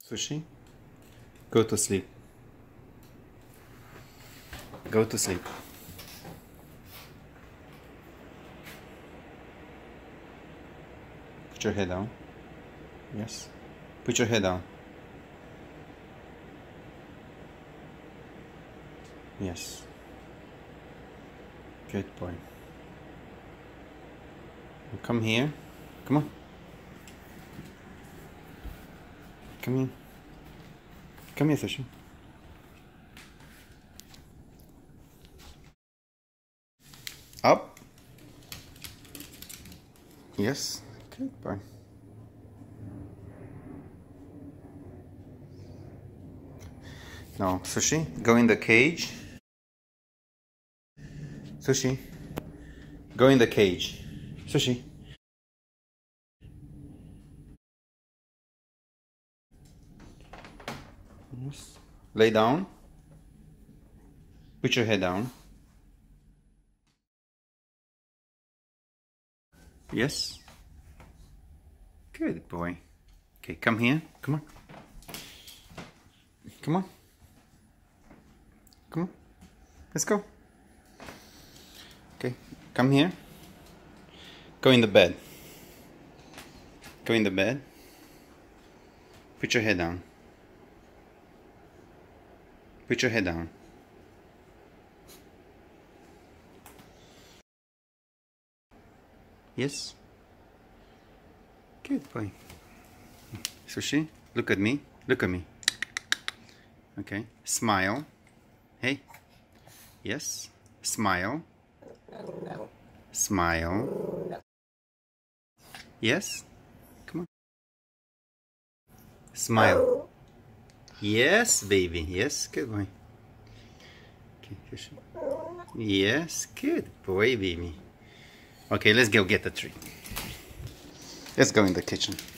Sushi, go to sleep. Go to sleep. Put your head down. Yes. Put your head down. Yes. Good boy. Come here. Come on. Come here. Come here, Sushi. Up. Yes. Good boy. Now, Sushi, go in the cage. Sushi, go in the cage. Sushi. Yes. Lay down. Put your head down. Yes. Good boy. Okay, come here. Come on. Come on. Come on. Let's go. Okay, come here. Go in the bed. Go in the bed. Put your head down. Put your head down. Yes. Good boy. Sushi, look at me. Look at me. Okay. Smile. Hey. Yes. Smile. Smile. Yes. Come on. Smile. Yes, baby. Yes, good boy. Okay, Sushi. Yes, good boy, baby. Okay, let's go get the treat. Let's go in the kitchen.